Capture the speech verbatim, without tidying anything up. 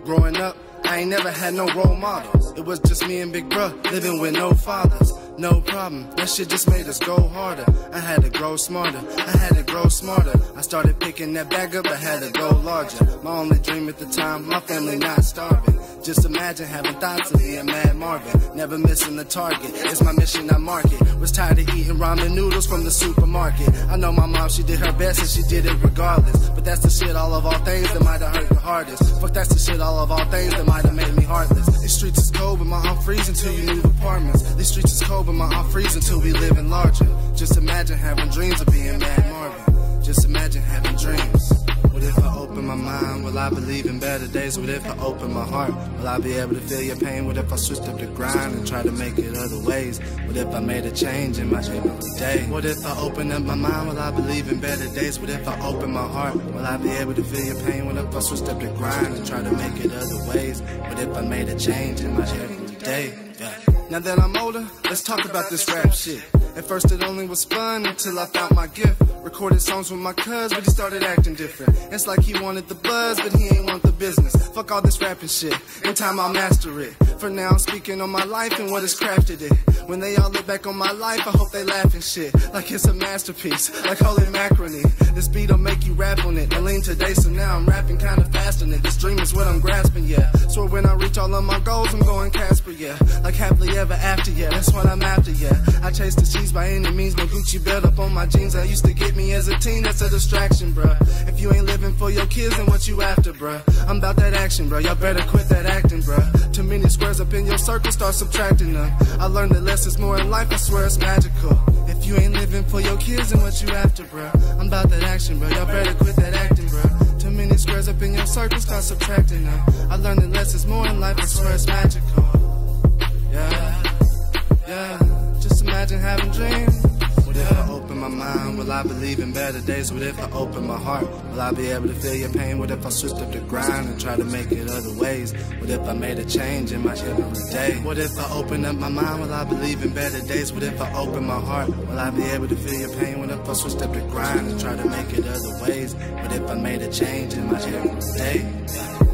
Growing up, I ain't never had no role models. It was just me and Big Bruh, living with no fathers. No problem, that shit just made us go harder. I had to grow smarter, I had to grow smarter. I started picking that bag up, I had to go larger. My only dream at the time, my family not starving. Just imagine having thoughts of being Mad Marvin. Never missing the target, it's my mission I market. Was tired of eating ramen noodles from the supermarket. I know my mom, she did her best and she did it regardless. But that's the shit all of all things that might have hurt the hardest. Fuck, that's the shit all of all things that might have made me heartless. These streets is cold, but my heart freezing till you move apartments. These streets is cold, but my heart freezing till we living larger. Just imagine having dreams of being Mad Marvin. Just imagine having dreams. What if I open my mind? Will I believe in better days? What if I open my heart? Will I be able to feel your pain? What if I switched up the grind and try to make it other ways? What if I made a change in my everyday? What if I open up my mind? Will I believe in better days? What if I open my heart? Will I be able to feel your pain? What if I switched up the grind and try to make it other ways? What if I made a change in my everyday? Yeah. Now that I'm older, let's talk about this rap shit. At first it only was fun until I found my gift. Recorded songs with my cuz, but he started acting different. It's like he wanted the buzz, but he ain't want the business. Fuck all this rapping shit, in time I'll master it. For now I'm speaking on my life and what has crafted it. When they all look back on my life, I hope they laugh and shit. Like it's a masterpiece, like holy macaroni. This beat will make you rap on it. I lean today, so now I'm rapping kinda fast on it. This dream is what I'm grasping, yeah. So when I reach all of my goals, I'm going Casper, yeah. Like happily ever after, yeah, that's what I'm after, yeah. I chase the cheese by any means, no Gucci belt up on my jeans. I used to get me as a teen, that's a distraction, bruh. If you ain't living for your kids, then what you after, bruh? I'm about that action, bruh. Y'all better quit that acting, bruh. Too many squares up in your circle, start subtracting them. I learned that less is more in life, I swear it's magical. If you ain't living for your kids, then what you after, bruh? I'm about that action, bruh. Y'all better quit that acting, bruh. Too many squares up in your circle, start subtracting them. I learned that less is more in life, I swear it's magical. Yeah, yeah, just imagine having dreams. What if I open my mind? Will I believe in better days? What if I open my heart? Will I be able to feel your pain? What if I switched up the grind and try to make it other ways? What if I made a change in my everyday? What if I open up my mind? Will I believe in better days? What if I open my heart? Will I be able to feel your pain? What if I switched up the grind and try to make it other ways? What if I made a change in my everyday?